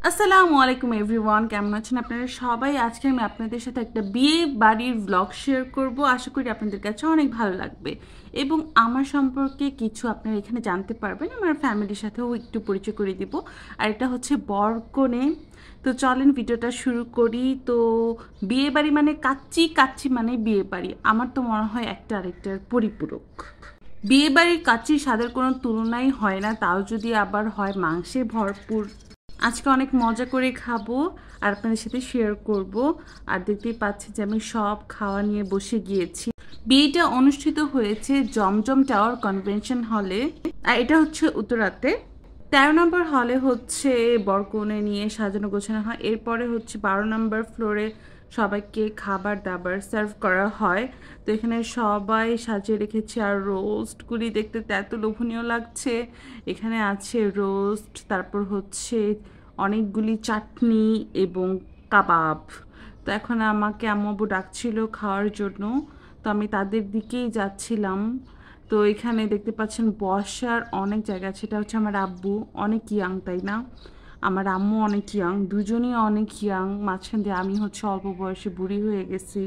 আসসালামু আলাইকুম এভরিওয়ান, কেমন আছেন আপনারা সবাই? আজকে আমি আপনাদের সাথে একটা বিয়ে বাড়ির ব্লগ শেয়ার করব। আশা করি আপনাদের কাছে অনেক ভালো লাগবে এবং আমার সম্পর্কে কিছু আপনারা এখানে জানতে পারবেন। আমার ফ্যামিলির সাথেও একটু পরিচয় করে দিব। আর এটা হচ্ছে বরকনে। তো চলেন ভিডিওটা শুরু করি। তো বিয়ে বাড়ি মানে কাচ্চি, কাচ্চি মানে বিয়ে বাড়ি। আমার তো মনে হয় একটা আরেকটার পরিপূরক। বিয়ে বাড়ির কাচ্চির স্বাদের কোনো তুলনাই হয় না, তাও যদি আবার হয় মাংসে ভরপুর। আজকে অনেক মজা করে খাবো আর আপনাদের সাথে শেয়ার করব। আর দেখতেই পাচ্ছি যে আমি সব খাওয়া নিয়ে বসে গিয়েছি। বিয়েটা অনুষ্ঠিত হয়েছে জমজম টাওয়ার কনভেনশন হলে, আর এটা হচ্ছে উত্তরাতে। 13 নম্বর হলে হচ্ছে বরকনে নিয়ে সাজানো গোছানো হয়। এরপরে হচ্ছে 12 নম্বর ফ্লোরে সবাইকে খাবার দাবার সার্ভ করা হয়। তো এখানে সবাই সাজিয়ে রেখেছে, আর রোস্টগুলি দেখতে এত লোভনীয় লাগছে। এখানে আছে রোস্ট, তারপর হচ্ছে অনেকগুলি চাটনি এবং কাবাব। তো এখন আমাকে আম্মু ডাকছিল খাওয়ার জন্য, তো আমি তাদের দিকেই যাচ্ছিলাম। তো এখানে দেখতে পাচ্ছেন বসার অনেক জায়গা আছে। এটা হচ্ছে আমার আব্বু, অনেক ইয়াং তাই না? আমার আম্মু অনেক ইয়াং, দুজনই অনেক ইয়াং। মাঝখান দিয়ে আমি হচ্ছে অল্প বয়সে বুড়ি হয়ে গেছি।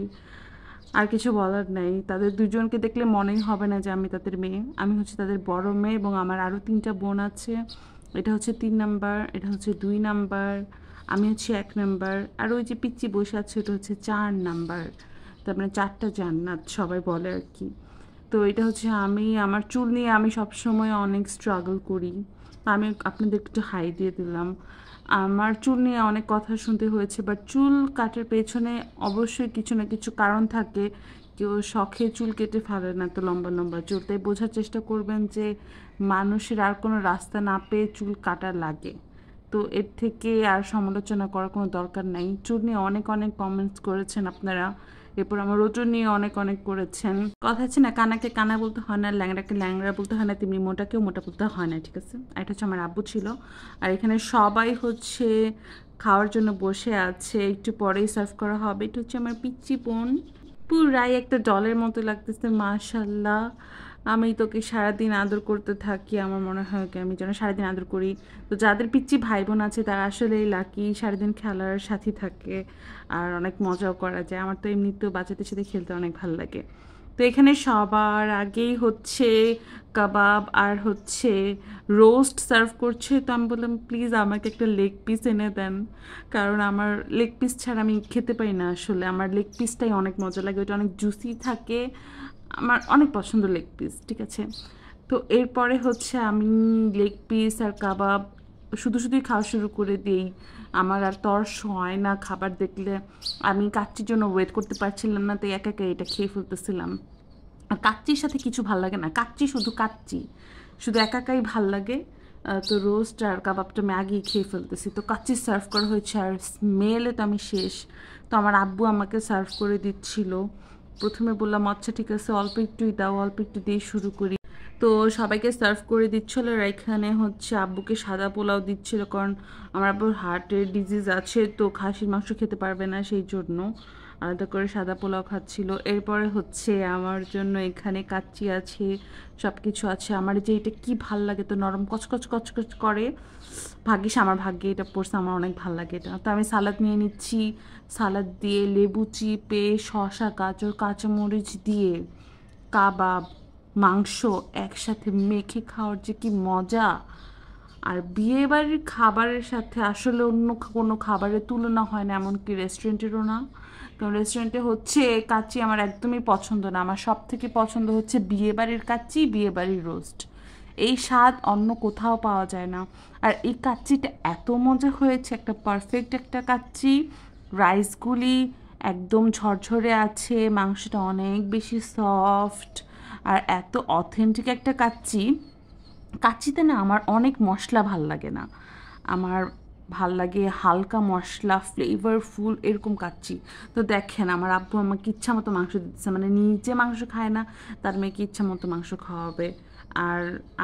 আর কিছু বলার নেই, তাদের দুজনকে দেখলে মনেই হবে না যে আমি তাদের মেয়ে। আমি হচ্ছে তাদের বড় মেয়ে এবং আমার আরও 3টা বোন আছে। এটা হচ্ছে 3 নাম্বার, এটা হচ্ছে 2 নাম্বার, আমি হচ্ছে 1 নাম্বার, আর ওই যে পিচ্চি বসে আছে ওটা হচ্ছে 4 নাম্বার। তার মানে 4টা জান্নাত সবাই বলে আর কি। তো এটা হচ্ছে আমি, আমার চুল নিয়ে আমি সবসময় অনেক স্ট্রাগল করি। আমি আপনাদের একটু হাই দিয়ে দিলাম। আমার চুল নিয়ে অনেক কথা শুনতে হয়েছে, বাট চুল কাটার পেছনে অবশ্যই কিছু না কিছু কারণ থাকে। কেউ শখে চুল কেটে ফেলে না তো লম্বা লম্বা চুল, তাই বোঝার চেষ্টা করবেন যে মানুষের আর কোনো রাস্তা না পেয়ে চুল কাটা লাগে। তো এর থেকে আর সমালোচনা করার কোনো দরকার নাই। চুল নিয়ে অনেক অনেক কমেন্টস করেছেন আপনারা, এরপর আমার ওজন নিয়ে অনেক অনেক করেছেন। কথা আছে না, কানাকে কানা বলতে হয় না, ল্যাংড়াকে ল্যাংড়া বলতে হয় না, তেমনি মোটাকেও মোটা বলতে হয় না, ঠিক আছে? আর এটা হচ্ছে আমার আব্বু ছিল। আর এখানে সবাই হচ্ছে খাওয়ার জন্য বসে আছে, একটু পরেই সার্ভ করা হবে। এটা হচ্ছে আমার পিচ্চি বোন, পুরাই একটা ডলের মতো লাগতেছে মাশাল্লাহ। আমি তোকে সারাদিন আদর করতে থাকি, আমার মনে হয় কি আমি যেন সারাদিন আদর করি। তো যাদের পিচ্চি ভাই বোন আছে তারা আসলেই লাকি, সারাদিন খেলার সাথী থাকে আর অনেক মজাও করা যায়। আমার তো এমনিতেও বাচ্চাদের সাথে খেলতে অনেক ভালো লাগে। তো এখানে সবার আগেই হচ্ছে কাবাব আর হচ্ছে রোস্ট সার্ভ করছে। তো আমি বললাম প্লিজ আমাকে একটা লেগ পিস এনে দেন, কারণ আমার লেগ পিস ছাড়া আমি খেতে পারি না। আসলে আমার লেগ পিসটাই অনেক মজা লাগে, ওটা অনেক জুসি থাকে, আমার অনেক পছন্দ লেগ পিস, ঠিক আছে? তো এরপরে হচ্ছে আমি লেগ পিস আর কাবাব শুধু শুধুই খাওয়া শুরু করে দিই। আমার আর তর্স হয় না খাবার দেখলে। আমি কাচ্চির জন্য ওয়েট করতে পারছিলাম না, তাই একা একা এটা খেয়ে ফেলতেছিলাম। আর কাচ্চির সাথে কিছু ভাল লাগে না, কাচ্চি শুধু কাচ্চি, শুধু একা একাই ভাল লাগে। তো রোস্ট আর কাবাবটা আমি আগেই খেয়ে ফেলতেছি। তো কাচ্চি সার্ভ করা হয়েছে আর স্মেলে তো আমি শেষ। তো আমার আব্বু আমাকে সার্ভ করে দিচ্ছিল। প্রথমে বললাম আচ্ছা ঠিক আছে, অল্প একটুই দাও, অল্প একটু দিয়ে শুরু করি। তো সবাইকে সার্ভ করে দিচ্ছিল। আর এখানে হচ্ছে আব্বুকে সাদা পোলাও দিচ্ছিল, কারণ আমার আব্বুর হার্টের ডিজিজ আছে, তো খাসির মাংস খেতে পারবে না, সেই জন্য আলাদা করে সাদা পোলাও খাচ্ছিল। এরপরে হচ্ছে আমার জন্য এখানে কাচ্চি আছে, সব কিছু আছে। আমার যে এটা কি ভাল লাগে, তো নরম কচকচ কচকচ করে। ভাগ্যিস আমার ভাগ্যে এটা পড়ছে, আমার অনেক ভাল লাগে এটা। তো আমি সালাদ নিয়ে নিচ্ছি, সালাদ দিয়ে লেবু চিপে শসা গাজর কাঁচামরিচ দিয়ে কাবাব মাংস একসাথে মেখে খাওয়ার যে কি মজা! আর বিয়েবাড়ির খাবারের সাথে আসলে অন্য কোনো খাবারের তুলনা হয় না, এমনকি রেস্টুরেন্টেরও না। কারণ রেস্টুরেন্টে হচ্ছে কাচ্চি আমার একদমই পছন্দ না। আমার সব থেকে পছন্দ হচ্ছে বিয়েবাড়ির কাচ্চি, বিয়েবাড়ির রোস্ট। এই স্বাদ অন্য কোথাও পাওয়া যায় না। আর এই কাচ্চিটা এত মজা হয়েছে, একটা পারফেক্ট একটা কাচ্চি। রাইসগুলি একদম ঝরঝরে আছে, মাংসটা অনেক বেশি সফট, আর এত অথেন্টিক একটা কাচ্চি। কাচ্চিতে না আমার অনেক মশলা ভাল লাগে না, আমার ভাল লাগে হালকা মশলা ফ্লেভারফুল এরকম কাচ্চি। তো দেখেন আমার আব্বু আমাকে ইচ্ছা মতো মাংস দিচ্ছে, মানে নিজে মাংস খায় না, তার মেয়েকে ইচ্ছা মতো মাংস খাওয়াবে। আর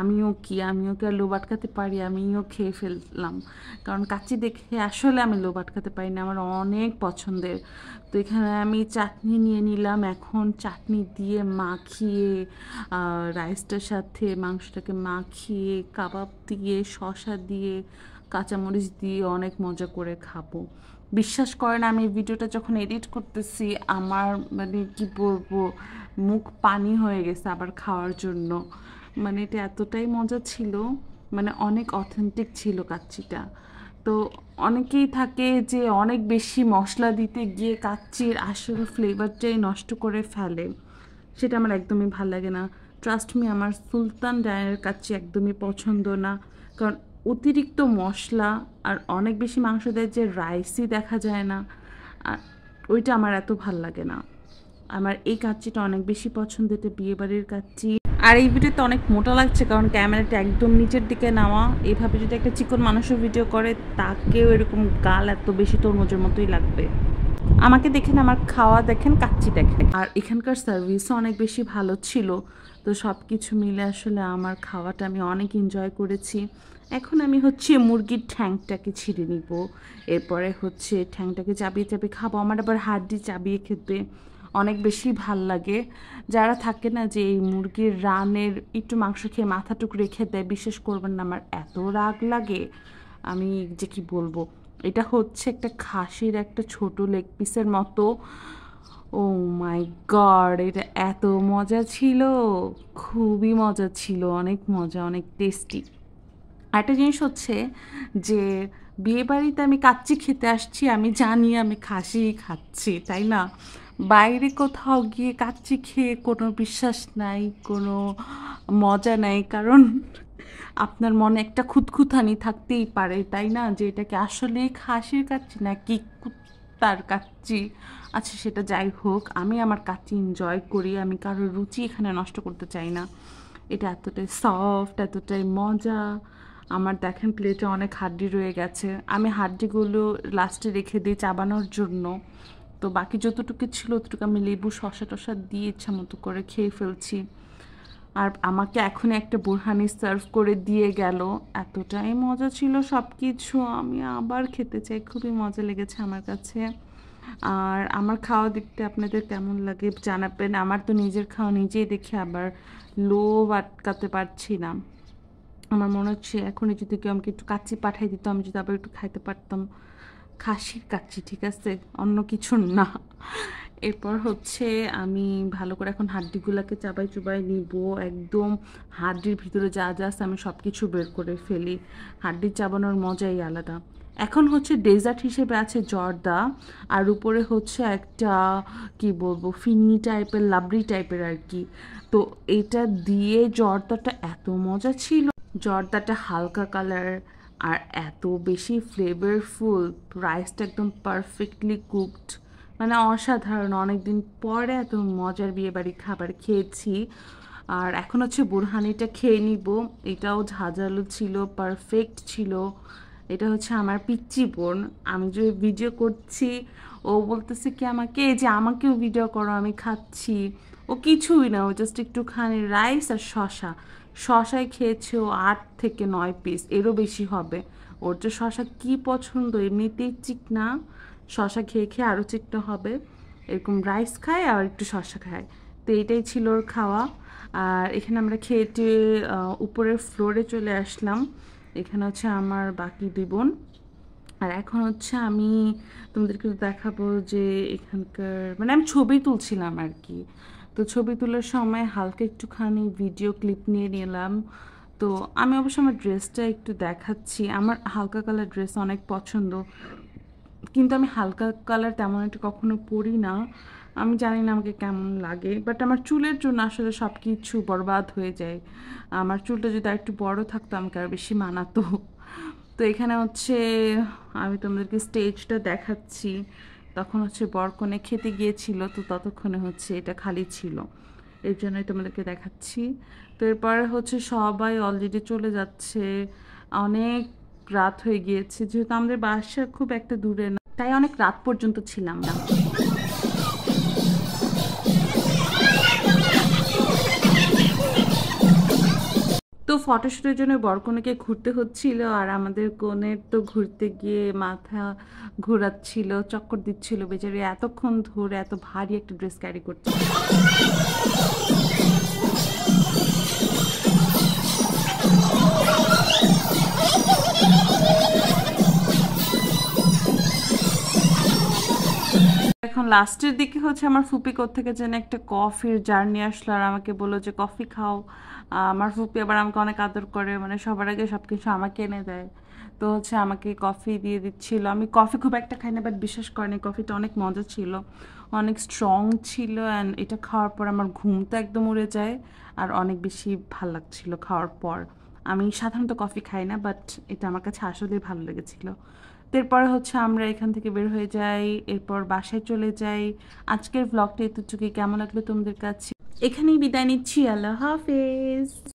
আমিও কি আর লোভ আটকাতে পারি? আমিও খেয়ে ফেললাম, কারণ কাচ্চি দেখে আসলে আমি লোভ আটকাতে পারি না, আমার অনেক পছন্দের। তো এখানে আমি চাটনি নিয়ে নিলাম, এখন চাটনি দিয়ে মাখিয়ে রাইসটার সাথে মাংসটাকে মাখিয়ে কাবাব দিয়ে শসা দিয়ে কাঁচামরিচ দিয়ে অনেক মজা করে খাবো। বিশ্বাস করেন আমি ভিডিওটা যখন এডিট করতেছি আমার মানে কি বলবো, মুখ পানি হয়ে গেছে আবার খাওয়ার জন্য। মানে এটা এতটাই মজা ছিল, মানে অনেক অথেন্টিক ছিল কাচ্চিটা। তো অনেকেই থাকে যে অনেক বেশি মশলা দিতে গিয়ে কাচ্চির আসল ফ্লেভারটাই নষ্ট করে ফেলে, সেটা আমার একদমই ভালো লাগে না। ট্রাস্ট মি, আমার সুলতান ডাইনের কাচ্চি একদমই পছন্দ না, কারণ অতিরিক্ত মশলা আর অনেক বেশি মাংস দেয় যে রাইসই দেখা যায় না, আর ওইটা আমার এত ভাল লাগে না। আমার এই কাচ্চিটা অনেক বেশি পছন্দ, এটা বিয়েবাড়ির কাচ্চি। আর এই ভিডিওতে অনেক মোটা লাগছে কারণ ক্যামেরাটা একদম নিচের দিকে নেওয়া। এইভাবে যদি একটা চিকন মানুষের ভিডিও করে তাকেও এরকম গাল এত বেশি তরমুজের মতোই লাগবে। আমাকে দেখেন, আমার খাওয়া দেখেন, কাচ্চি দেখেন। আর এখানকার সার্ভিসও অনেক বেশি ভালো ছিল। তো সব কিছু মিলে আসলে আমার খাওয়াটা আমি অনেক এনজয় করেছি। এখন আমি হচ্ছে মুরগির ঠ্যাংটাকে ছিঁড়ে নিব, এরপরে হচ্ছে ঠ্যাংটাকে চাবিয়ে চাবিয়ে খাবো। আমার আবার হাড্ডি চাবিয়ে খেতে অনেক বেশি ভাল লাগে। যারা থাকে না যে এই মুরগির রানের একটু মাংস খেয়ে মাথাটুকু রেখে দেয়, বিশ্বাস করবেন না আমার এত রাগ লাগে, আমি যে কি বলবো। এটা হচ্ছে একটা খাসির একটা ছোট লেগ পিসের মতো। ও মাই গড, এটা এত মজা ছিল, খুবই মজা ছিল, অনেক মজা, অনেক টেস্টি। আরেকটা জিনিস হচ্ছে যে বিয়েবাড়িতে আমি কাচ্চি খেতে আসছি, আমি জানি আমি খাসি খাচ্ছি, তাই না? বাইরে কোথাও গিয়ে কাচ্চি খেয়ে কোনো বিশ্বাস নাই, কোনো মজা নাই, কারণ আপনার মনে একটা খুঁতখুঁতানি থাকতেই পারে, তাই না, যে এটাকে আসলে খাসির কাচ্চি নাকি কুত্তার কাচ্চি। আচ্ছা সেটা যাই হোক, আমি আমার কাচ্চি এনজয় করি, আমি কারোর রুচি এখানে নষ্ট করতে চাই না। এটা এতটাই সফট, এতটাই মজা। আমার দেখেন প্লেটে অনেক হাড্ডি রয়ে গেছে, আমি হাড্ডিগুলো লাস্টে রেখে দিই চাবানোর জন্য। তো বাকি যতটুকু ছিল ততটুকু আমি লেবু শসা টসা দিয়ে ইচ্ছা মতো করে খেয়ে ফেলছি। আর আমাকে এখন একটা বোরহানি সার্ভ করে দিয়ে গেল, এতটাই মজা ছিল সব কিছু, আমি আবার খেতে চাই, খুবই মজা লেগেছে আমার কাছে। আর আমার খাওয়া দেখতে আপনাদের কেমন লাগে জানাবেন। আমার তো নিজের খাওয়া নিজেই দেখে আবার লোভ আটকাতে পারছি না। আমার মনে হচ্ছে এখনই যদি কেউ আমাকে একটু কাচ্চি পাঠিয়ে দিত, আমি যদি আবার একটু খাইতে পারতাম। খাসির কাচ্চি, ঠিক আছে, অন্য কিছু না। এরপর হচ্ছে আমি ভালো করে এখন হাড্ডিগুলোকে চাবাই চুবাই নিব, একদম হাড্ডির ভিতরে যা যা আছে আমি সব কিছু বের করে ফেলি। হাড্ডি চাবানোর মজাই আলাদা। এখন হচ্ছে ডেজার্ট হিসেবে আছে জর্দা, আর উপরে হচ্ছে একটা কি বলবো ফিন্নি টাইপের, লাবড়ি টাইপের আর কি। তো এটা দিয়ে জর্দাটা এত মজা ছিল, জর্দাটা হালকা কালার আর এত বেশি ফ্লেভারফুল, রাইসটা একদম পারফেক্টলি কুকড, মানে অসাধারণ। অনেকদিন পরে এত মজার বিয়েবাড়ি খাবার খেয়েছি। আর এখন হচ্ছে বুরহানিটা খেয়ে নিব, এটাও ঝাঁঝালো ছিল, পারফেক্ট ছিল। এটা হচ্ছে আমার পিচ্চি বোন, আমি যে ভিডিও করছি ও বলতেছে কি আমাকে যে আমাকেও ভিডিও করো, আমি খাচ্ছি। ও কিছুই না, ও জাস্ট একটুখানি রাইস আর শশায় খেয়েছে ও 8 থেকে 9 পিস, এরও বেশি হবে। ওর যে শশা কী পছন্দ, এমনিতেই চিকনা, শশা খেয়ে খেয়ে আরও চিকনা হবে, এরকম রাইস খায় আর একটু শশা খায়। তো এটাই ছিল ওর খাওয়া। আর এখানে আমরা খেয়ে উপরের ফ্লোরে চলে আসলাম, এখানে হচ্ছে আমার বাকি দুই বোন। আর এখন হচ্ছে আমি তোমাদেরকে দেখাবো যে এখানকার, মানে আমি ছবি তুলছিলাম আর কি। তো ছবি তোলার সময় হালকা একটুখানি ভিডিও ক্লিপ নিয়ে নিলাম। তো আমি অবশ্য আমার ড্রেসটা একটু দেখাচ্ছি, আমার হালকা কালার ড্রেস অনেক পছন্দ, কিন্তু আমি হালকা কালার তেমন একটা কখনো পরি না, আমি জানি না আমাকে কেমন লাগে। বাট আমার চুলের জন্য আসলে সব কিছু বরবাদ হয়ে যায়। আমার চুলটা যদি আর একটু বড় থাকতো আমাকে আর বেশি মানাতো। তো এখানে হচ্ছে আমি তোমাদেরকে স্টেজটা দেখাচ্ছি, তখন হচ্ছে বরকনে খেতে গিয়েছিল, তো ততক্ষণে হচ্ছে এটা খালি ছিল, এর জন্যই তোমাদেরকে দেখাচ্ছি। তো এরপরে হচ্ছে সবাই অলরেডি চলে যাচ্ছে, অনেক রাত হয়ে গিয়েছে, যেহেতু আমাদের বাসা খুব একটা দূরে না, তাই অনেক রাত পর্যন্ত ছিলাম না। তো ফটোশ্যুটের জন্য বরকনেকে ঘুরতে হচ্ছিল, আর আমাদের কনের তো ঘুরতে গিয়ে মাথা ঘোরাচ্ছিল, চক্কর দিচ্ছিল বেচারি, এতক্ষণ ধরে এত ভারী একটা ড্রেস ক্যারি করছে। লাস্টের দিকে হচ্ছে আমার ফুপি থেকে যেন একটা কফির জার নিয়ে আসলো আর আমাকে বললো যে কফি খাও। আমার ফুপি আবার আমাকে অনেক আদর করে, মানে সবার আগে সব কিছু আমাকে এনে দেয়। তো হচ্ছে আমাকে কফি দিয়ে দিচ্ছিল। আমি কফি খুব একটা খাই না, বাট বিশ্বাস করেনি কফিটা অনেক মজা ছিল, অনেক স্ট্রং ছিল। অ্যান্ড এটা খাওয়ার পর আমার ঘুমটা একদম উড়ে যায় আর অনেক বেশি ভাল লাগছিল খাওয়ার পর। আমি সাধারণত কফি খাই না, বাট এটা আমার কাছে আসলেই ভালো লেগেছিল। এরপরে হচ্ছে আমরা এখান থেকে বের হয়ে যাই, এরপর বাসায় চলে যাই। আজকের ব্লগটা এতটুকুই। কেমন লাগলো তোমাদের কাছে? এখানেই বিদায় নিচ্ছি। আল্লাহ হাফেজ।